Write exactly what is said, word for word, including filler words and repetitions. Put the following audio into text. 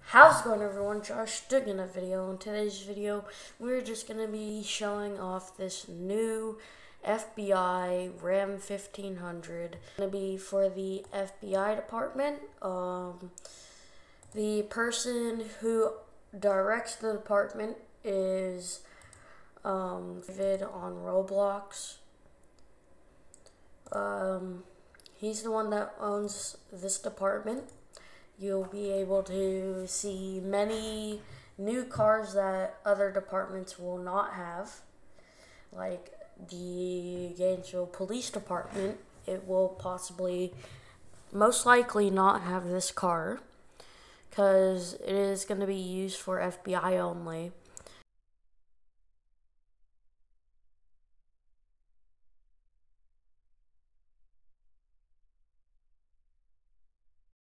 How's it going, everyone? Josh doing a video. In today's video, we're just going to be showing off this new F B I Ram fifteen hundred. It's going to be for the F B I department. Um, the person who directs the department is um, David on Roblox. Um, he's the one that owns this department. You'll be able to see many new cars that other departments will not have. Like the Gainesville Police Department, it will possibly, most likely not have this car because it is going to be used for F B I only.